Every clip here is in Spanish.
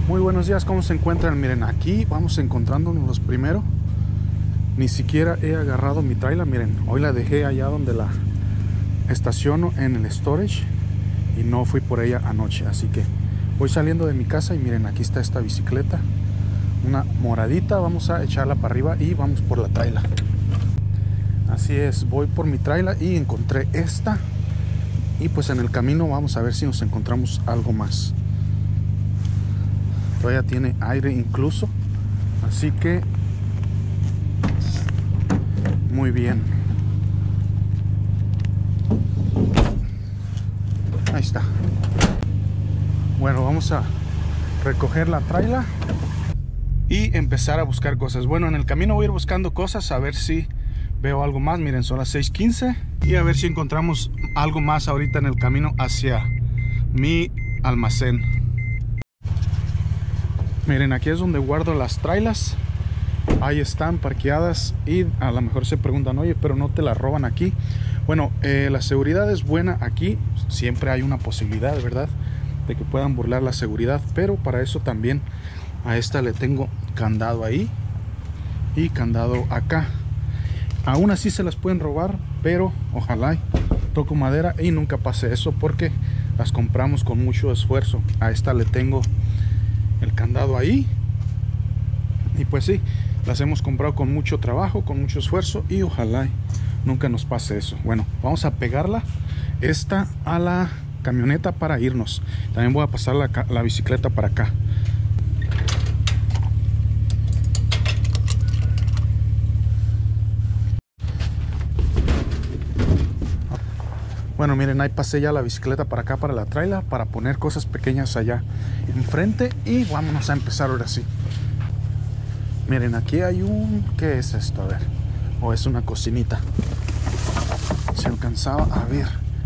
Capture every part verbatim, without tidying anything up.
Muy buenos días, ¿cómo se encuentran? Miren, aquí vamos encontrándonos los primero. Ni siquiera he agarrado mi trailer, miren, hoy la dejé allá donde la estaciono en el storage y no fui por ella anoche, así que voy saliendo de mi casa y miren, aquí está esta bicicleta, una moradita. Vamos a echarla para arriba y vamos por la trailer. Así es, voy por mi trailer y encontré esta, y pues en el camino vamos a ver si nos encontramos algo más. Todavía tiene aire incluso, así que muy bien. Ahí está. Bueno, vamos a recoger la trailer y empezar a buscar cosas. Bueno, en el camino voy a ir buscando cosas a ver si veo algo más. Miren, son las seis quince y a ver si encontramos algo más ahorita en el camino hacia mi almacén. Miren, aquí es donde guardo las trailers. Ahí están parqueadas y a lo mejor se preguntan, oye, pero no te las roban aquí. Bueno, eh, la seguridad es buena aquí. Siempre hay una posibilidad, ¿verdad?, de que puedan burlar la seguridad, pero para eso también a esta le tengo candado ahí y candado acá. Aún así se las pueden robar, pero ojalá, toco madera y nunca pase eso, porque las compramos con mucho esfuerzo. A esta le tengo el candado ahí y pues sí, las hemos comprado con mucho trabajo, con mucho esfuerzo, y ojalá nunca nos pase eso. Bueno, vamos a pegarla esta a la camioneta para irnos. También voy a pasar la, la bicicleta para acá. Bueno, miren, ahí pasé ya la bicicleta para acá, para la trailer, para poner cosas pequeñas allá enfrente, y vámonos a empezar ahora sí. Miren, aquí hay un... ¿qué es esto? A ver. O oh, es una cocinita. Se alcanzaba a ver.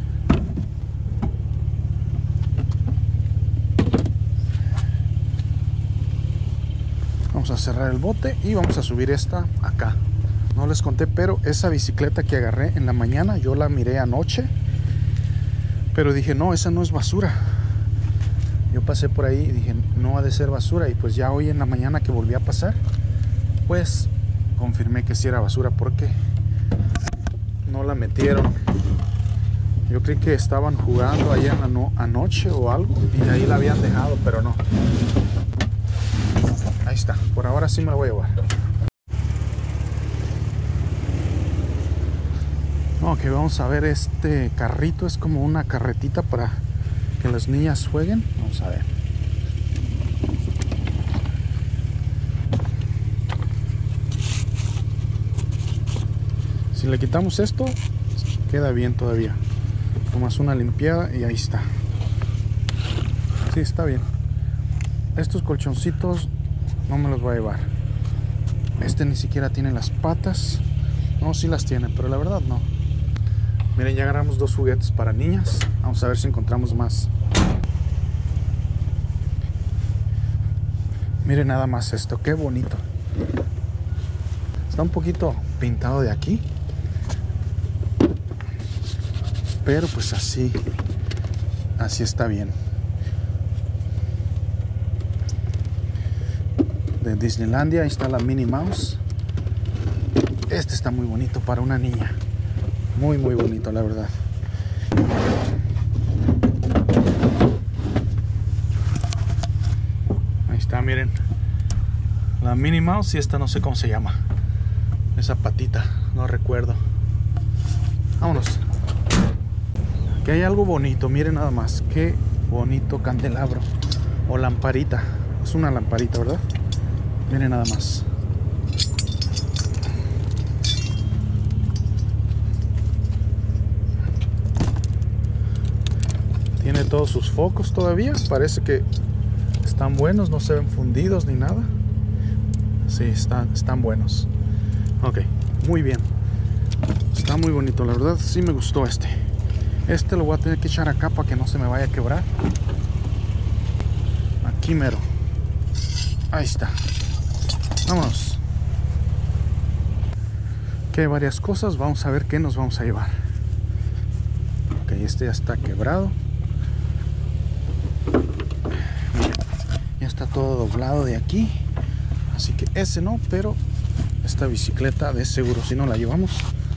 Vamos a cerrar el bote y vamos a subir esta acá. No les conté, pero esa bicicleta que agarré en la mañana, yo la miré anoche, pero dije, no, esa no es basura. Yo pasé por ahí y dije, no ha de ser basura. Y pues ya hoy en la mañana que volví a pasar, pues confirmé que sí era basura, porque no la metieron. Yo creí que estaban jugando allá ano anoche o algo y ahí la habían dejado, pero no. Ahí está, por ahora sí me la voy a llevar. Ok, vamos a ver, este carrito es como una carretita para que las niñas jueguen. Vamos a ver. Si le quitamos esto, queda bien todavía. Tomas una limpiada y ahí está. Sí, está bien. Estos colchoncitos no me los voy a llevar. Este ni siquiera tiene las patas. No, sí las tiene, pero la verdad no. Miren, ya agarramos dos juguetes para niñas. Vamos a ver si encontramos más. Miren nada más esto, qué bonito. Está un poquito pintado de aquí, pero pues así, así está bien. De Disneylandia, ahí está la Minnie Mouse. Este está muy bonito para una niña. Muy, muy bonito, la verdad. Ahí está, miren. La Minnie Mouse, y esta no sé cómo se llama. Esa patita, no recuerdo. Vámonos. Aquí hay algo bonito, miren nada más. Qué bonito candelabro. O lamparita. Es una lamparita, ¿verdad? Miren nada más. Tiene todos sus focos todavía. Parece que están buenos, no se ven fundidos ni nada. Sí, están, están buenos. Ok, muy bien. Está muy bonito, la verdad sí me gustó este. Este lo voy a tener que echar acá para que no se me vaya a quebrar. Aquí mero. Ahí está. Vámonos. Aquí hay varias cosas. Vamos a ver qué nos vamos a llevar. Ok, este ya está quebrado. Ya está todo doblado de aquí, así que ese no, pero esta bicicleta de seguro si no la llevamos.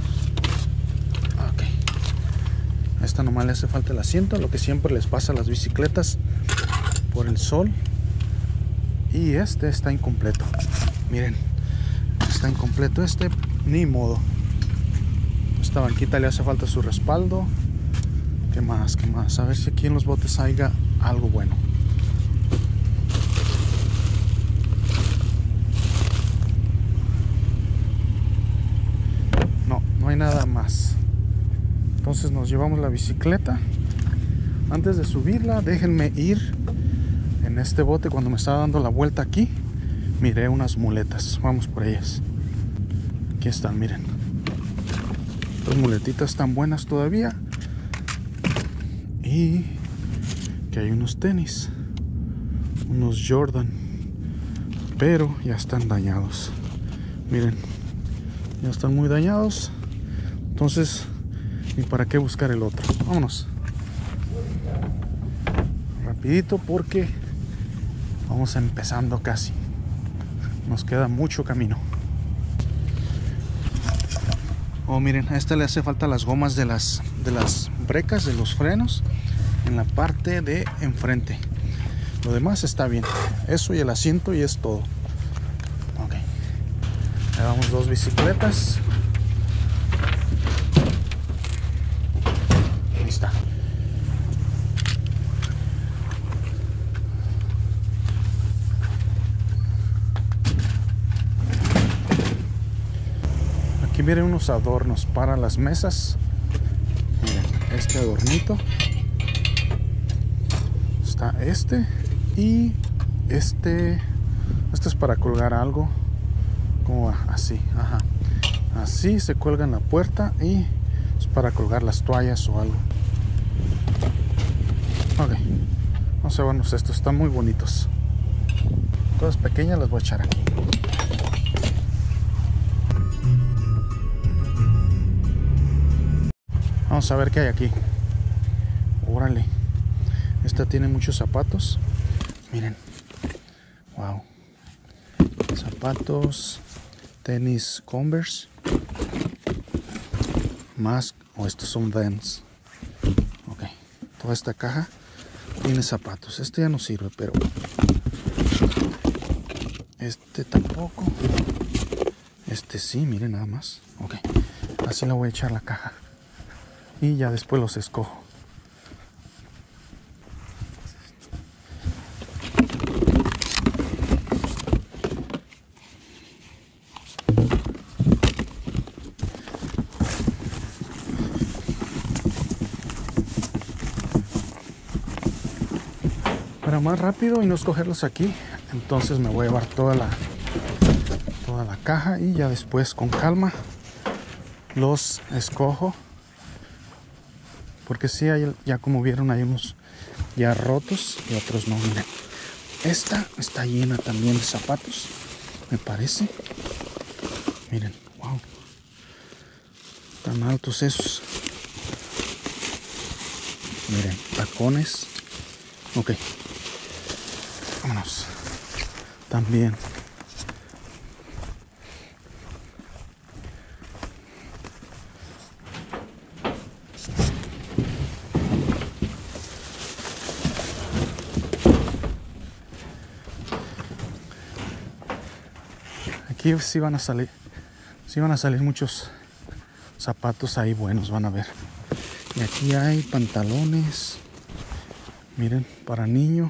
Ok, a esta nomás le hace falta el asiento, lo que siempre les pasa a las bicicletas por el sol. Y este está incompleto, miren, está incompleto este, ni modo. Esta banquita le hace falta su respaldo. ¿Qué más? ¿Qué más? A ver si aquí en los botes haya algo bueno. No, no hay nada más. Entonces nos llevamos la bicicleta. Antes de subirla, déjenme ir. En este bote, cuando me estaba dando la vuelta aquí, miré unas muletas. Vamos por ellas. Aquí están, miren. Las muletitas están buenas todavía. Y que hay unos tenis, unos Jordan, pero ya están dañados. Miren, ya están muy dañados. Entonces, ¿y para qué buscar el otro? Vámonos rapidito porque vamos empezando casi. Nos queda mucho camino. Oh, miren, a esta le hace falta las gomas de las de las brecas de los frenos en la parte de enfrente. Lo demás está bien. Eso y el asiento y es todo. Ok. Llevamos dos bicicletas. Ahí está. Aquí miren unos adornos para las mesas. Miren, este adornito. Está este y este. Este es para colgar algo. ¿Cómo va? Así, ajá. Así se cuelga en la puerta y es para colgar las toallas o algo. Ok. Vamos a vernos estos. Están muy bonitos. Cosas pequeñas las voy a echar aquí. Vamos a ver qué hay aquí. Órale. Esta tiene muchos zapatos. Miren. Wow. Zapatos. Tenis Converse. Más. O oh, estos son Vans. Ok. Toda esta caja tiene zapatos. Este ya no sirve, pero este tampoco. Este sí, miren nada más. Ok. Así le voy a echar la caja. Y ya después los escojo. Para más rápido y no escogerlos aquí, entonces me voy a llevar toda la toda la caja y ya después con calma los escojo. Porque sí, hay, ya como vieron, hay unos ya rotos y otros no. Miren, esta está llena también de zapatos, me parece. Miren, wow, tan altos esos. Miren, tacones. Ok, vámonos. También. Aquí sí van a salir, sí van a salir muchos zapatos ahí buenos, van a ver. Y aquí hay pantalones, miren, para niño.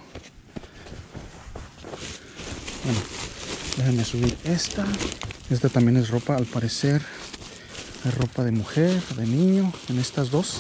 Bueno, déjenme subir esta. Esta también es ropa, al parecer es ropa de mujer, de niño, en estas dos.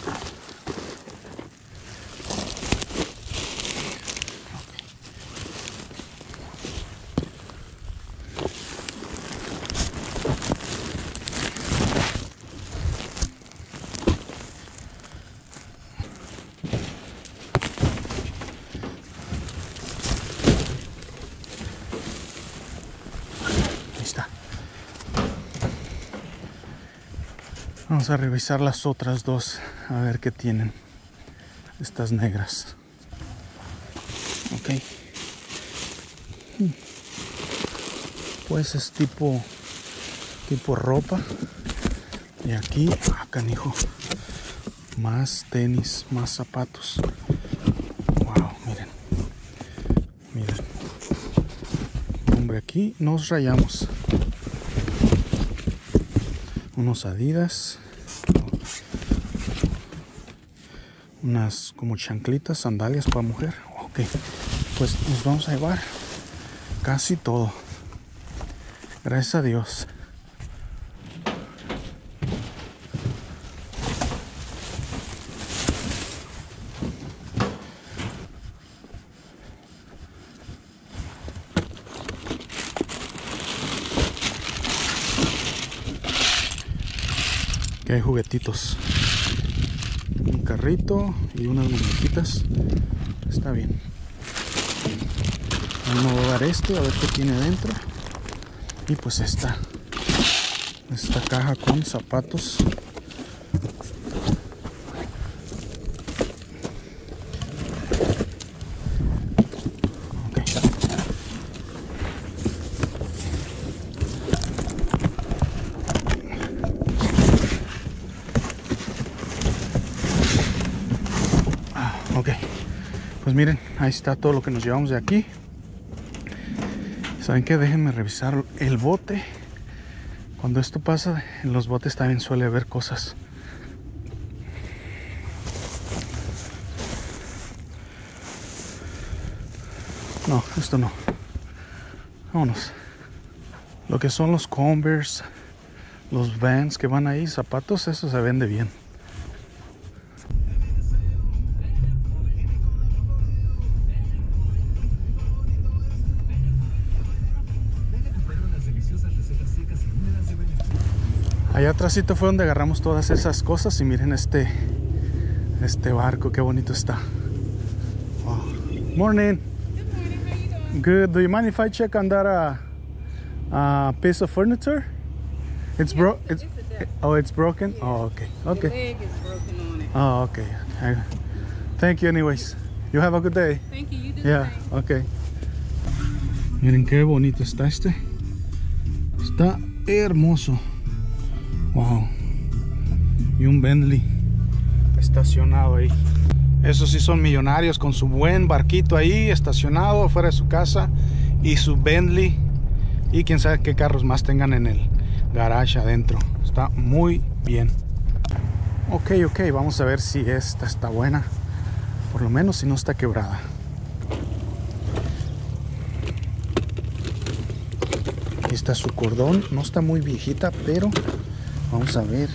Vamos a revisar las otras dos, a ver qué tienen. Estas negras. Ok. Pues es tipo tipo ropa. Y aquí, ah, canijo, más tenis, más zapatos. Wow, miren, miren. Hombre, aquí nos rayamos. Unos Adidas, unas como chanclitas, sandalias para mujer. Ok, pues nos vamos a llevar casi todo. Gracias a Dios. Que hay juguetitos, un carrito y unas muñequitas. Está bien. Vamos a dar este a ver qué tiene dentro. Y pues esta esta caja con zapatos. Ok, pues miren, ahí está todo lo que nos llevamos de aquí. ¿Saben qué? Déjenme revisar el bote. Cuando esto pasa, en los botes también suele haber cosas. No, esto no. Vámonos. Lo que son los Converse, los Vans que van ahí, zapatos, eso se vende bien. Allá atrásito fue donde agarramos todas esas cosas y miren este este barco, qué bonito está. Wow. Morning. Good morning, how you doing? Good. Do you mind if I check on that uh, uh, piece of furniture? It's Yeah, bro. it's It's, a- it's a desk. oh, it's broken. Yeah. Oh, okay. The Okay. leg is broken on it. Oh, okay. I- thank you, anyways. You have a good day. Thank you, you do the Yeah. same. Okay. Miren qué bonito está este. Está hermoso. Wow. Y un Bentley estacionado ahí. Esos sí son millonarios con su buen barquito ahí estacionado afuera de su casa y su Bentley y quién sabe qué carros más tengan en el garage adentro. Está muy bien. Ok, ok, vamos a ver si esta está buena. Por lo menos si no está quebrada. Aquí está su cordón. No está muy viejita, pero vamos a ver.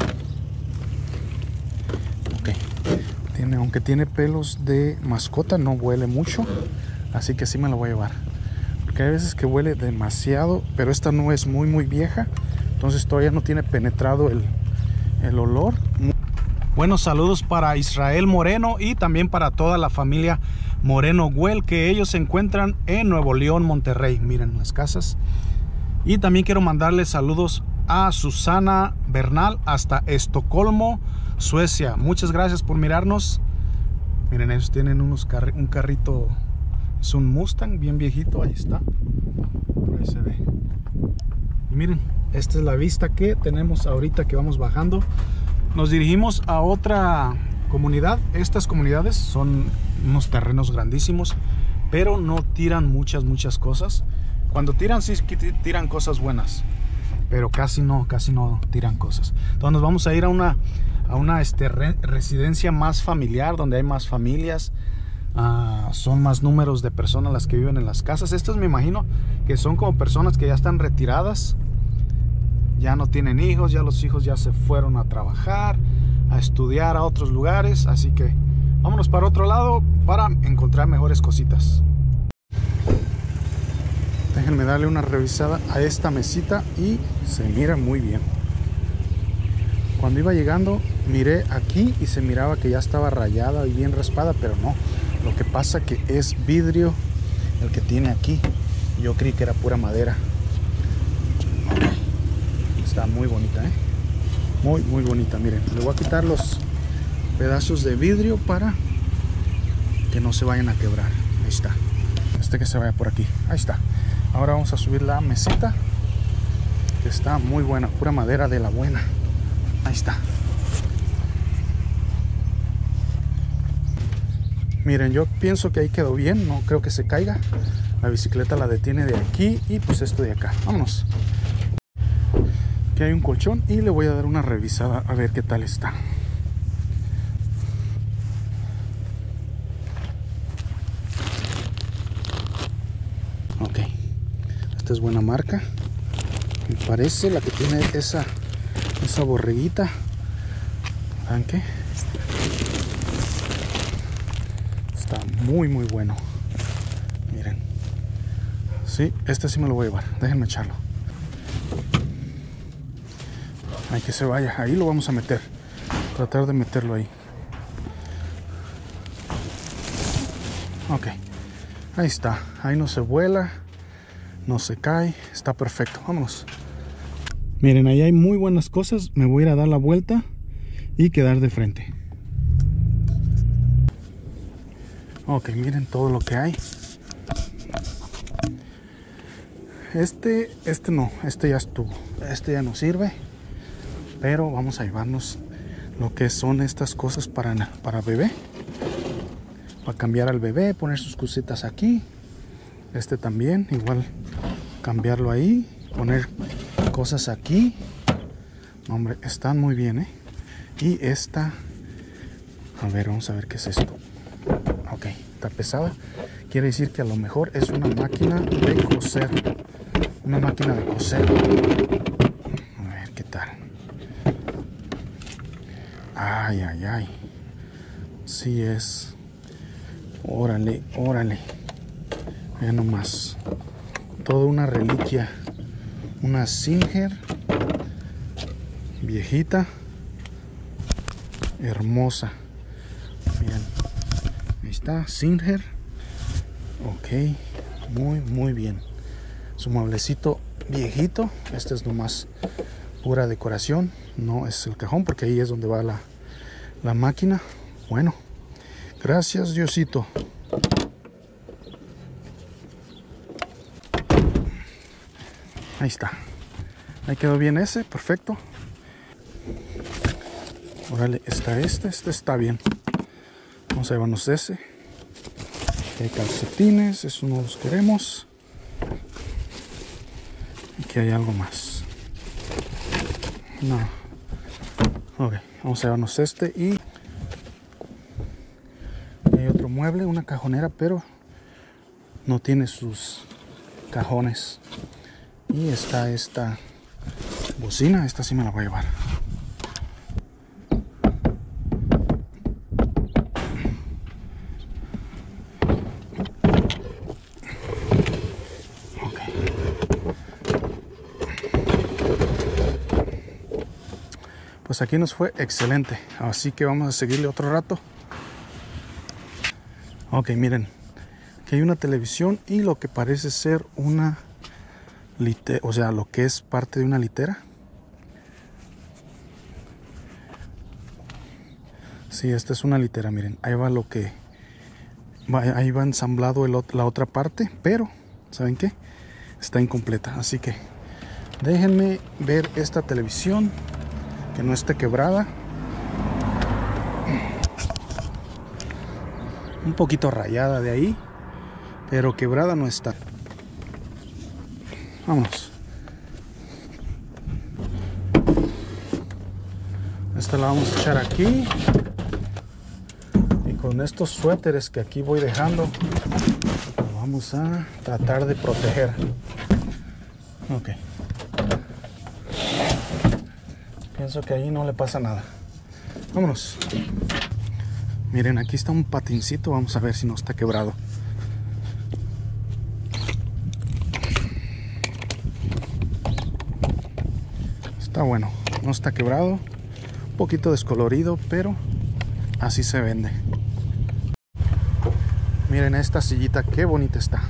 Ok. Tiene, aunque tiene pelos de mascota, no huele mucho. Así que sí me la voy a llevar. Porque hay veces que huele demasiado, pero esta no es muy muy vieja. Entonces todavía no tiene penetrado el, el olor. Buenos saludos para Israel Moreno y también para toda la familia Moreno Güell, que ellos se encuentran en Nuevo León, Monterrey. Miren las casas. Y también quiero mandarles saludos a Susana Bernal hasta Estocolmo, Suecia. Muchas gracias por mirarnos. Miren, ellos tienen unos carri un carrito, es un Mustang bien viejito, ahí está. Por ahí se ve. Y miren, esta es la vista que tenemos ahorita que vamos bajando. Nos dirigimos a otra comunidad. Estas comunidades son unos terrenos grandísimos, pero no tiran muchas, muchas cosas. Cuando tiran, sí tiran cosas buenas, pero casi no, casi no tiran cosas. Entonces nos vamos a ir a una, a una este, re, residencia más familiar, donde hay más familias. Uh, son más números de personas las que viven en las casas. Estos me imagino que son como personas que ya están retiradas, ya no tienen hijos, ya los hijos ya se fueron a trabajar, a estudiar a otros lugares. Así que vámonos para otro lado para encontrar mejores cositas. Déjenme darle una revisada a esta mesita y se mira muy bien. Cuando iba llegando miré aquí y se miraba que ya estaba rayada y bien raspada, pero no. Lo que pasa que es vidrio el que tiene aquí. Yo creí que era pura madera. Está muy bonita, ¿eh? Muy, muy bonita. Miren, le voy a quitar los pedazos de vidrio para que no se vayan a quebrar. Ahí está. este que se vaya por aquí. Ahí está. Ahora vamos a subir la mesita, que está muy buena, pura madera de la buena. Ahí está. Miren, yo pienso que ahí quedó bien, no creo que se caiga. La bicicleta la detiene de aquí y pues esto de acá. Vámonos. Aquí hay un colchón y le voy a dar una revisada a ver qué tal está. Ok, esta es buena marca, me parece, la que tiene esa esa borreguita. ¿Saben qué? Está muy muy bueno. Miren, sí, este sí me lo voy a llevar. Déjenme echarlo. Hay que se vaya, ahí lo vamos a meter. Tratar de meterlo ahí. Ok, ahí está. Ahí no se vuela, no se cae, está perfecto. Vámonos. Miren, ahí hay muy buenas cosas. Me voy a ir a dar la vuelta y quedar de frente. Ok, miren todo lo que hay. Este, este no, este ya estuvo. Este ya no sirve. Pero vamos a llevarnos lo que son estas cosas para, para bebé. Para cambiar al bebé, poner sus cositas aquí. Este también, igual cambiarlo ahí. Poner cosas aquí. Hombre, están muy bien, ¿eh? Y esta, a ver, vamos a ver qué es esto. Ok, está pesada. Quiere decir que a lo mejor es una máquina de coser. Una máquina de coser. A ver qué tal. Ay, ay, ay. Sí es. Órale, órale. Vean nomás. Toda una reliquia. Una Singer. Viejita. Hermosa. Miren. Ahí está. Singer. Ok. Muy, muy bien. Su mueblecito viejito. Este es nomás pura decoración. No es el cajón porque ahí es donde va la, la máquina. Bueno. Gracias, Diosito. Ahí está. Ahí quedó bien ese. Perfecto. Órale, está este. Este está bien. Vamos a llevarnos ese. Aquí hay calcetines. Eso no los queremos. Aquí hay algo más. No. Ok. Vamos a llevarnos este. Y hay otro mueble. Una cajonera. Pero no tiene sus cajones. Y está esta bocina. Esta sí me la voy a llevar. Pues aquí nos fue excelente, así que vamos a seguirle otro rato. Ok, miren, aquí hay una televisión y lo que parece ser una litera, o sea, lo que es parte de una litera. Sí, esta es una litera, miren, ahí va lo que va, ahí va ensamblado el, la otra parte, pero ¿saben qué? Está incompleta, así que déjenme ver esta televisión. Que no esté quebrada. Un poquito rayada de ahí, pero quebrada no está. Vámonos. Esta la vamos a echar aquí. Y con estos suéteres que aquí voy dejando, lo vamos a tratar de proteger. Ok. Pienso que ahí no le pasa nada. Vámonos. Miren, aquí está un patincito. Vamos a ver si no está quebrado. Está bueno. No está quebrado. Un poquito descolorido, pero así se vende. Miren esta sillita. Qué bonita está.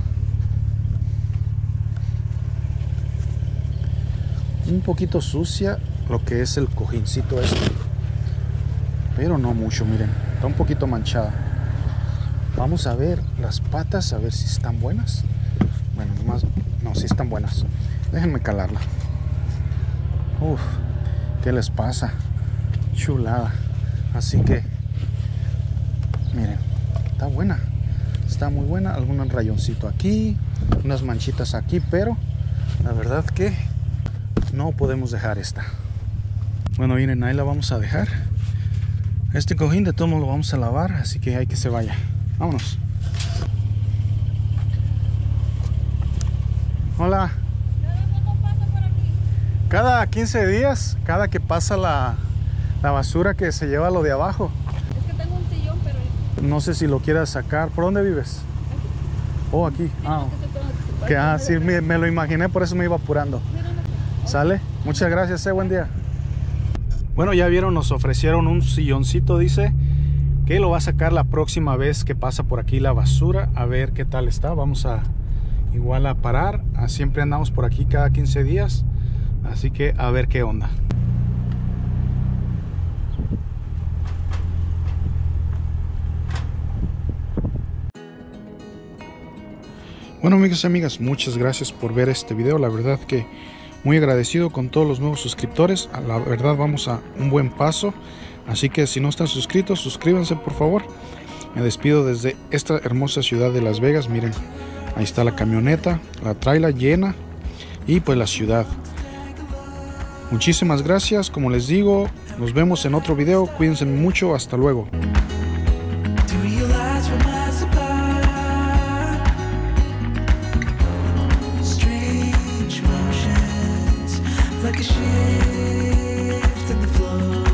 Un poquito sucia lo que es el cojincito este, pero no mucho, miren, está un poquito manchada. Vamos a ver las patas, a ver si están buenas. Bueno, más, no, si están buenas. Déjenme calarla. Uf, ¿qué les pasa? Chulada. Así que, miren, está buena. Está muy buena. Algún rayoncito aquí, unas manchitas aquí, pero la verdad que no podemos dejar esta. Bueno, miren, ahí la vamos a dejar. Este cojín de todo lo vamos a lavar, así que hay que se vaya. Vámonos. Hola. ¿Cuándo pasa por aquí? Cada quince días, cada que pasa la, la basura que se lleva lo de abajo. Es que tengo un sillón, pero... No sé si lo quieras sacar. ¿Por dónde vives? Aquí. Oh, aquí. Ah, Es que estoy con el- que, ah sí, me, me lo imaginé, por eso me iba apurando. ¿Sale? Muchas gracias, eh, buen día. Bueno, ya vieron, nos ofrecieron un silloncito, dice que lo va a sacar la próxima vez que pasa por aquí la basura, a ver qué tal está. Vamos a igual a parar, a, siempre andamos por aquí cada quince días, así que a ver qué onda. Bueno, amigos y amigas, muchas gracias por ver este video. La verdad que muy agradecido con todos los nuevos suscriptores. La verdad vamos a un buen paso. Así que si no están suscritos, suscríbanse por favor. Me despido desde esta hermosa ciudad de Las Vegas. Miren, ahí está la camioneta, la trailer llena y pues la ciudad. Muchísimas gracias. Como les digo, nos vemos en otro video. Cuídense mucho. Hasta luego. Like a shift in the flow,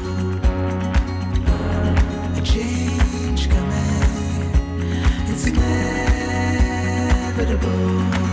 a change coming, it's inevitable.